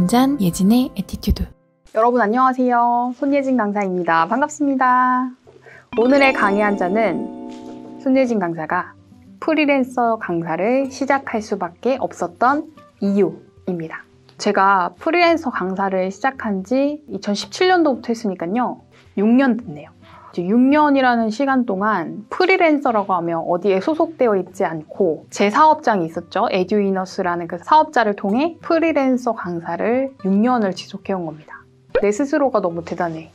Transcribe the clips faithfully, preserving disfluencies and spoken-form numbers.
잔 예진의 애티튜드. 여러분 안녕하세요. 손예진 강사입니다. 반갑습니다. 오늘의 강의 한 잔은 손예진 강사가 프리랜서 강사를 시작할 수밖에 없었던 이유입니다. 제가 프리랜서 강사를 시작한 지 이천십칠 년도부터 했으니까요. 육 년 됐네요. 육 년이라는 시간 동안 프리랜서라고 하면 어디에 소속되어 있지 않고 제 사업장이 있었죠. 에듀이너스라는 그 사업자를 통해 프리랜서 강사를 육 년을 지속해온 겁니다. 내 스스로가 너무 대단해.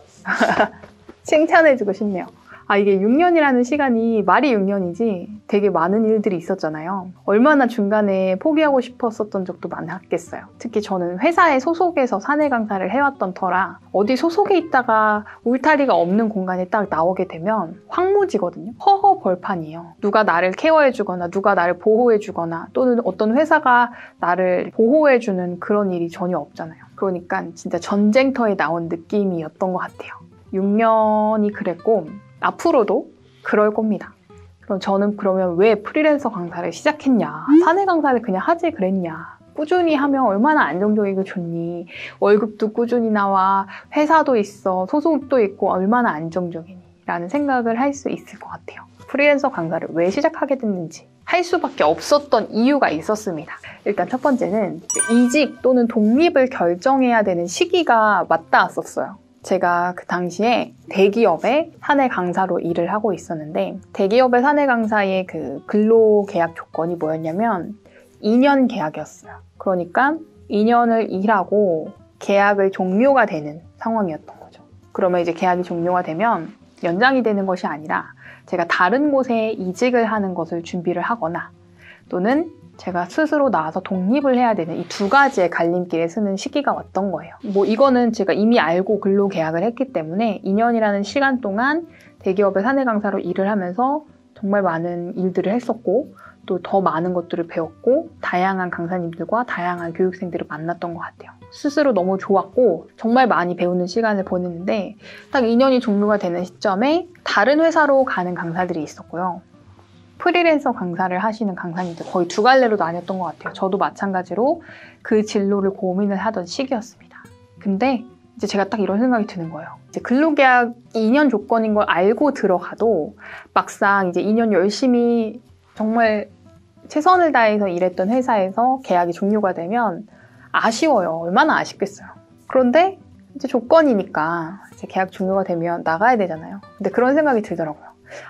칭찬해주고 싶네요. 아, 이게 육 년이라는 시간이 말이 육 년이지 되게 많은 일들이 있었잖아요. 얼마나 중간에 포기하고 싶었었던 적도 많았겠어요. 특히 저는 회사에 소속해서 사내 강사를 해왔던 터라 어디 소속에 있다가 울타리가 없는 공간에 딱 나오게 되면 황무지거든요. 허허 벌판이에요. 누가 나를 케어해주거나 누가 나를 보호해주거나 또는 어떤 회사가 나를 보호해주는 그런 일이 전혀 없잖아요. 그러니까 진짜 전쟁터에 나온 느낌이었던 것 같아요. 육 년이 그랬고 앞으로도 그럴 겁니다. 그럼 저는 그러면 왜 프리랜서 강사를 시작했냐? 사내 강사를 그냥 하지 그랬냐? 꾸준히 하면 얼마나 안정적이고 좋니? 월급도 꾸준히 나와, 회사도 있어, 소속도 있고 얼마나 안정적이니? 라는 생각을 할 수 있을 것 같아요. 프리랜서 강사를 왜 시작하게 됐는지 할 수밖에 없었던 이유가 있었습니다. 일단 첫 번째는 이직 또는 독립을 결정해야 되는 시기가 맞닿았었어요. 제가 그 당시에 대기업의 사내 강사로 일을 하고 있었는데 대기업의 사내 강사의 그 근로계약 조건이 뭐였냐면 이 년 계약이었어요. 그러니까 이 년을 일하고 계약을 종료가 되는 상황이었던 거죠. 그러면 이제 계약이 종료가 되면 연장이 되는 것이 아니라 제가 다른 곳에 이직을 하는 것을 준비를 하거나 또는 제가 스스로 나와서 독립을 해야 되는 이 두 가지의 갈림길에 서는 시기가 왔던 거예요. 뭐 이거는 제가 이미 알고 근로 계약을 했기 때문에 이 년이라는 시간 동안 대기업의 사내 강사로 일을 하면서 정말 많은 일들을 했었고 또 더 많은 것들을 배웠고 다양한 강사님들과 다양한 교육생들을 만났던 것 같아요. 스스로 너무 좋았고 정말 많이 배우는 시간을 보냈는데 딱 이 년이 종료가 되는 시점에 다른 회사로 가는 강사들이 있었고요. 프리랜서 강사를 하시는 강사님들 거의 두 갈래로 나뉘었던 것 같아요. 저도 마찬가지로 그 진로를 고민을 하던 시기였습니다. 근데 이제 제가 딱 이런 생각이 드는 거예요. 이제 근로계약 이 년 조건인 걸 알고 들어가도 막상 이제 이 년 열심히 정말 최선을 다해서 일했던 회사에서 계약이 종료가 되면 아쉬워요. 얼마나 아쉽겠어요. 그런데 이제 조건이니까 이제 계약 종료가 되면 나가야 되잖아요. 근데 그런 생각이 들더라고요.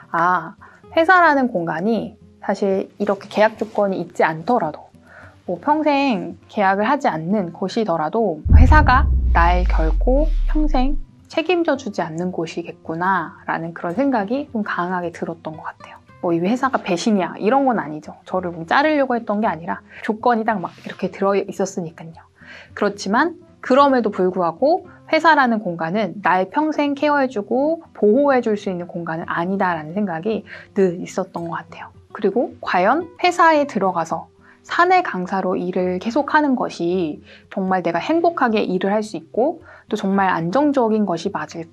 아, 회사라는 공간이 사실 이렇게 계약 조건이 있지 않더라도 뭐 평생 계약을 하지 않는 곳이더라도 회사가 날 결코 평생 책임져 주지 않는 곳이겠구나 라는 그런 생각이 좀 강하게 들었던 것 같아요. 뭐 이 회사가 배신이야 이런 건 아니죠. 저를 뭐 자르려고 했던 게 아니라 조건이 딱 막 이렇게 들어 있었으니까요. 그렇지만 그럼에도 불구하고 회사라는 공간은 날 평생 케어해주고 보호해줄 수 있는 공간은 아니다라는 생각이 늘 있었던 것 같아요. 그리고 과연 회사에 들어가서 사내 강사로 일을 계속하는 것이 정말 내가 행복하게 일을 할 수 있고 또 정말 안정적인 것이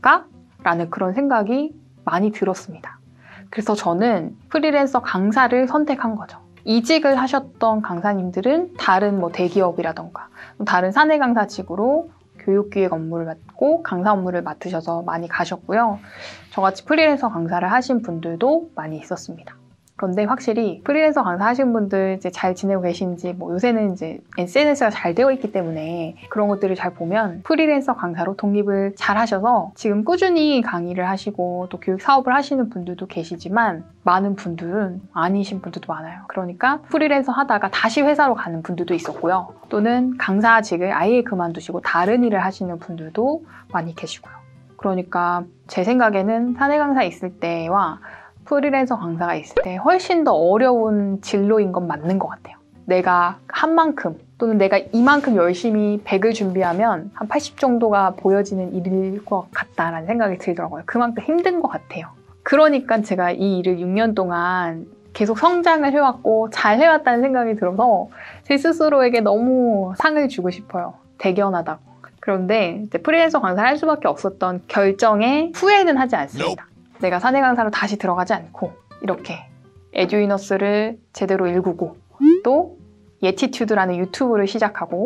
맞을까라는 그런 생각이 많이 들었습니다. 그래서 저는 프리랜서 강사를 선택한 거죠. 이직을 하셨던 강사님들은 다른 뭐 대기업이라던가 다른 사내 강사직으로 교육기획 업무를 맡고 강사 업무를 맡으셔서 많이 가셨고요. 저같이 프리랜서 강사를 하신 분들도 많이 있었습니다. 그런데 확실히 프리랜서 강사 하신 분들 이제 잘 지내고 계신지 뭐 요새는 이제 에스엔에스가 잘 되어 있기 때문에 그런 것들을 잘 보면 프리랜서 강사로 독립을 잘 하셔서 지금 꾸준히 강의를 하시고 또 교육 사업을 하시는 분들도 계시지만 많은 분들은 아니신 분들도 많아요. 그러니까 프리랜서 하다가 다시 회사로 가는 분들도 있었고요. 또는 강사직을 아예 그만두시고 다른 일을 하시는 분들도 많이 계시고요. 그러니까 제 생각에는 사내 강사 있을 때와 프리랜서 강사가 있을 때 훨씬 더 어려운 진로인 건 맞는 것 같아요. 내가 한 만큼 또는 내가 이만큼 열심히 백을 준비하면 한 팔십 정도가 보여지는 일일 것 같다라는 생각이 들더라고요. 그만큼 힘든 것 같아요. 그러니까 제가 이 일을 육 년 동안 계속 성장을 해왔고 잘 해왔다는 생각이 들어서 제 스스로에게 너무 상을 주고 싶어요. 대견하다고. 그런데 이제 프리랜서 강사를 할 수밖에 없었던 결정에 후회는 하지 않습니다. 내가 사내 강사로 다시 들어가지 않고 이렇게 에듀이너스를 제대로 일구고 또 예티튜드라는 유튜브를 시작하고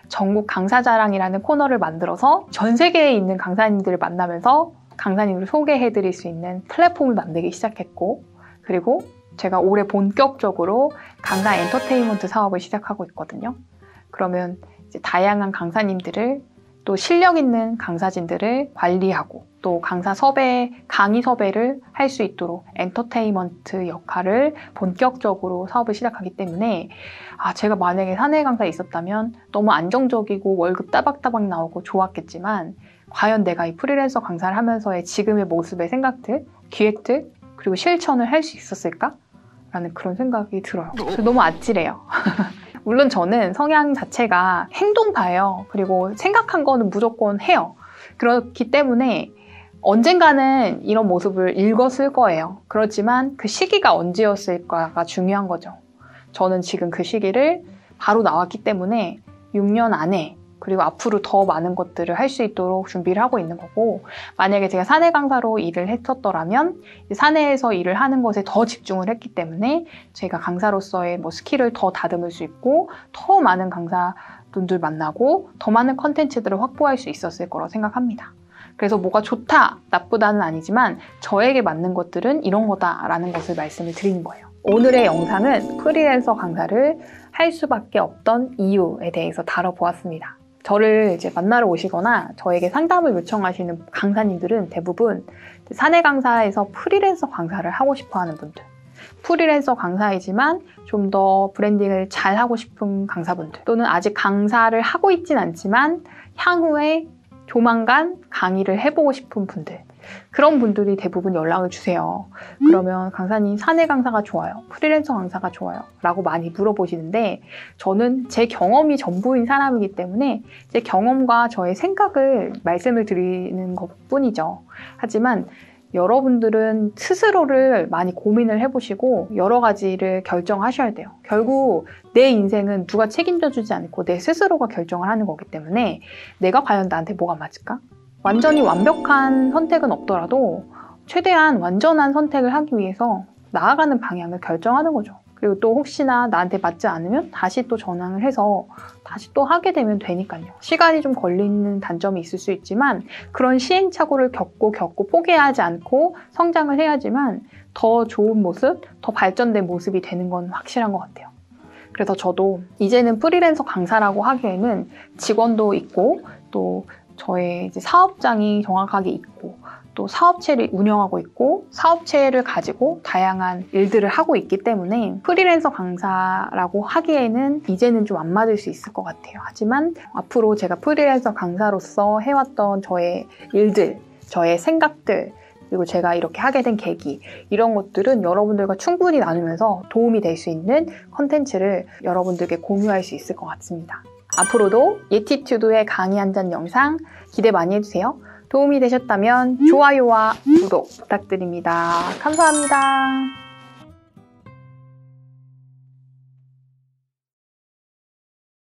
전국 강사자랑이라는 코너를 만들어서 전 세계에 있는 강사님들을 만나면서 강사님을 소개해드릴 수 있는 플랫폼을 만들기 시작했고, 그리고 제가 올해 본격적으로 강사 엔터테인먼트 사업을 시작하고 있거든요. 그러면 이제 다양한 강사님들을, 또 실력 있는 강사진들을 관리하고 또 강사 섭외, 강의 섭외를 할 수 있도록 엔터테인먼트 역할을 본격적으로 사업을 시작하기 때문에, 아, 제가 만약에 사내 강사에 있었다면 너무 안정적이고 월급 따박따박 나오고 좋았겠지만, 과연 내가 이 프리랜서 강사를 하면서의 지금의 모습의 생각들, 기획들, 그리고 실천을 할 수 있었을까? 라는 그런 생각이 들어요. 그래서 너무 아찔해요. 물론 저는 성향 자체가 행동파예요. 그리고 생각한 거는 무조건 해요. 그렇기 때문에 언젠가는 이런 모습을 읽었을 거예요. 그렇지만 그 시기가 언제였을까가 중요한 거죠. 저는 지금 그 시기를 바로 나왔기 때문에 육 년 안에, 그리고 앞으로 더 많은 것들을 할 수 있도록 준비를 하고 있는 거고, 만약에 제가 사내 강사로 일을 했었더라면 사내에서 일을 하는 것에 더 집중을 했기 때문에 제가 강사로서의 뭐 스킬을 더 다듬을 수 있고, 더 많은 강사분들 만나고 더 많은 컨텐츠들을 확보할 수 있었을 거라고 생각합니다. 그래서 뭐가 좋다, 나쁘다는 아니지만 저에게 맞는 것들은 이런 거다라는 것을 말씀을 드리는 거예요. 오늘의 영상은 프리랜서 강사를 할 수밖에 없던 이유에 대해서 다뤄보았습니다. 저를 이제 만나러 오시거나 저에게 상담을 요청하시는 강사님들은 대부분 사내 강사에서 프리랜서 강사를 하고 싶어 하는 분들, 프리랜서 강사이지만 좀 더 브랜딩을 잘 하고 싶은 강사분들, 또는 아직 강사를 하고 있진 않지만 향후에 조만간 강의를 해보고 싶은 분들, 그런 분들이 대부분 연락을 주세요. 그러면 강사님, 사내 강사가 좋아요? 프리랜서 강사가 좋아요? 라고 많이 물어보시는데, 저는 제 경험이 전부인 사람이기 때문에 제 경험과 저의 생각을 말씀을 드리는 것뿐이죠. 하지만 여러분들은 스스로를 많이 고민을 해보시고 여러 가지를 결정하셔야 돼요. 결국 내 인생은 누가 책임져주지 않고 내 스스로가 결정을 하는 거기 때문에 내가 과연 나한테 뭐가 맞을까? 완전히 완벽한 선택은 없더라도 최대한 완전한 선택을 하기 위해서 나아가는 방향을 결정하는 거죠. 그리고 또 혹시나 나한테 맞지 않으면 다시 또 전환을 해서 다시 또 하게 되면 되니까요. 시간이 좀 걸리는 단점이 있을 수 있지만 그런 시행착오를 겪고 겪고 포기하지 않고 성장을 해야지만 더 좋은 모습, 더 발전된 모습이 되는 건 확실한 것 같아요. 그래서 저도 이제는 프리랜서 강사라고 하기에는 직원도 있고 또 저의 이제 사업장이 정확하게 있고 또 사업체를 운영하고 있고 사업체를 가지고 다양한 일들을 하고 있기 때문에 프리랜서 강사라고 하기에는 이제는 좀 안 맞을 수 있을 것 같아요. 하지만 앞으로 제가 프리랜서 강사로서 해왔던 저의 일들, 저의 생각들, 그리고 제가 이렇게 하게 된 계기, 이런 것들은 여러분들과 충분히 나누면서 도움이 될 수 있는 컨텐츠를 여러분들께 공유할 수 있을 것 같습니다. 앞으로도 예티튜드의 강의 한 잔 영상 기대 많이 해주세요. 도움이 되셨다면 좋아요와 구독 부탁드립니다. 감사합니다.